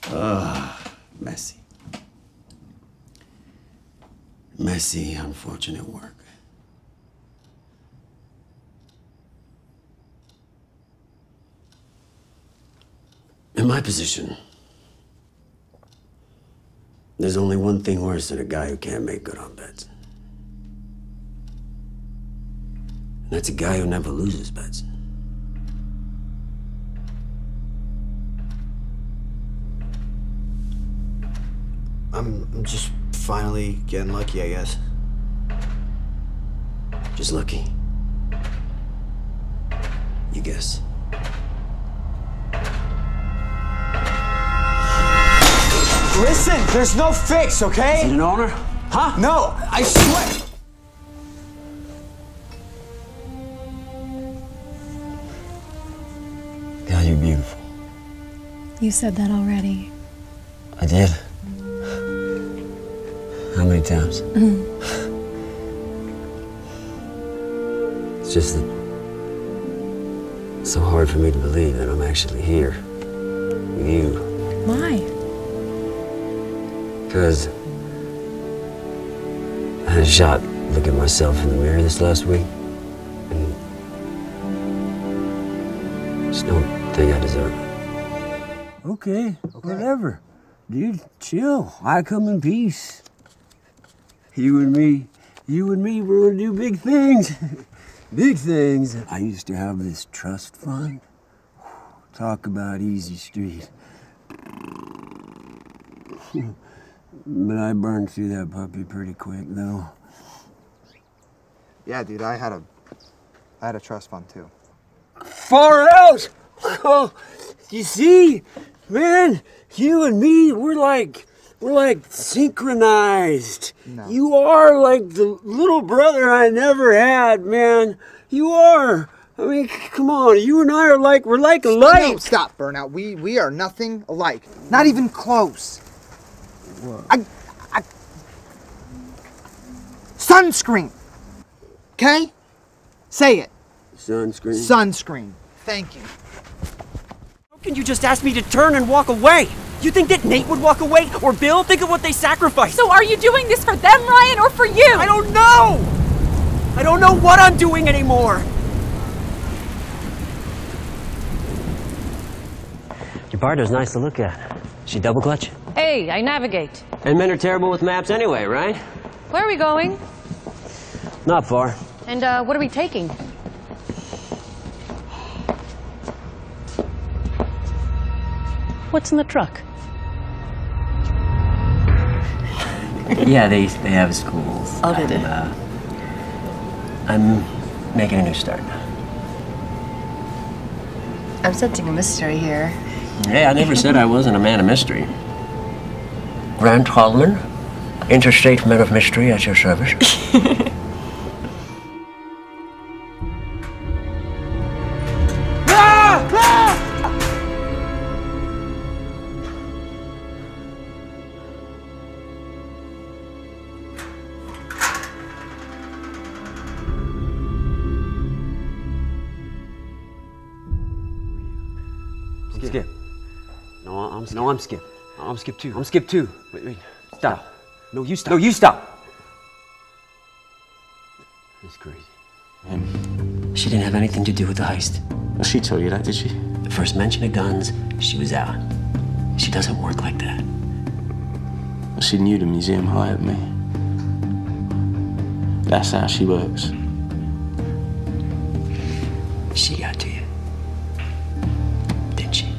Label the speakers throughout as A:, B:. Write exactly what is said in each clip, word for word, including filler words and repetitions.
A: Ah, messy. Messy, unfortunate work. In my position, there's only one thing worse than a guy who can't make good on bets. And that's a guy who never loses bets.
B: I'm, I'm just finally getting lucky, I guess.
A: Just lucky. You guess.
B: Listen, there's no fix, okay?
A: Is it an honor?
B: Huh? No, I swear.
A: God, you're beautiful.
C: You said that already.
A: I did. How many times?
C: Mm.
A: It's just that it's so hard for me to believe that I'm actually here with you.
C: Why?
A: Because I had a shot looking at myself in the mirror this last week, and I just don't think I deserve it.
D: Okay, okay, whatever. Dude, chill. I come in peace. You and me, you and me, we're gonna do big things. Big things. I used to have this trust fund. Talk about easy street. But I burned through that puppy pretty quick, though.
E: Yeah, dude, I had a, I had a trust fund too.
D: Far out! Oh, you see, man, you and me, we're like, we're like synchronized.
E: No.
D: You are like the little brother I never had, man. You are. I mean, come on, you and I are like, we're like alike.
E: No, stop, Burnout. We we are nothing alike. Not even close. What? I, I, sunscreen. Okay? Say it.
D: Sunscreen.
E: Sunscreen. Thank you.
F: How can you just ask me to turn and walk away? You think that Nate would walk away? Or Bill? Think of what they sacrificed.
G: So are you doing this for them, Ryan, or for you?
F: I don't know! I don't know what I'm doing anymore!
A: Your partner's nice to look at. She double clutch?
H: Hey, I navigate.
A: And men are terrible with maps anyway, right?
H: Where are we going?
A: Not far.
H: And uh, what are we taking? What's in the truck?
A: Yeah, they they have schools.
H: Oh, did
A: I'm, uh, I'm making a new start.
I: I'm sensing a mystery here.
A: Hey, I never said I wasn't a man of mystery. Grant Hallman, interstate man of mystery at your service.
D: Ah! Ah!
A: Skip. No, I'm no, I'm Skip. I'm Skip too. I'm Skip too. Wait, wait. Stop. No, you stop. No, you stop. That's crazy. And she didn't have anything to do with the heist.
J: Well, she told you that, did she?
A: The first mention of guns, she was out. She doesn't work like that.
J: Well, she knew the museum hired me. That's how she works.
A: She got to you. Didn't she?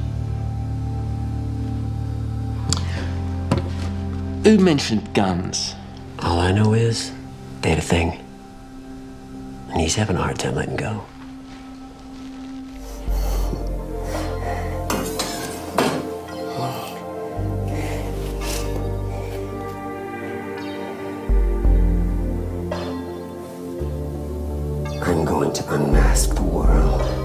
J: Who mentioned guns?
A: All I know is they had a thing. And he's having a hard time letting go. I'm going to unmask the world.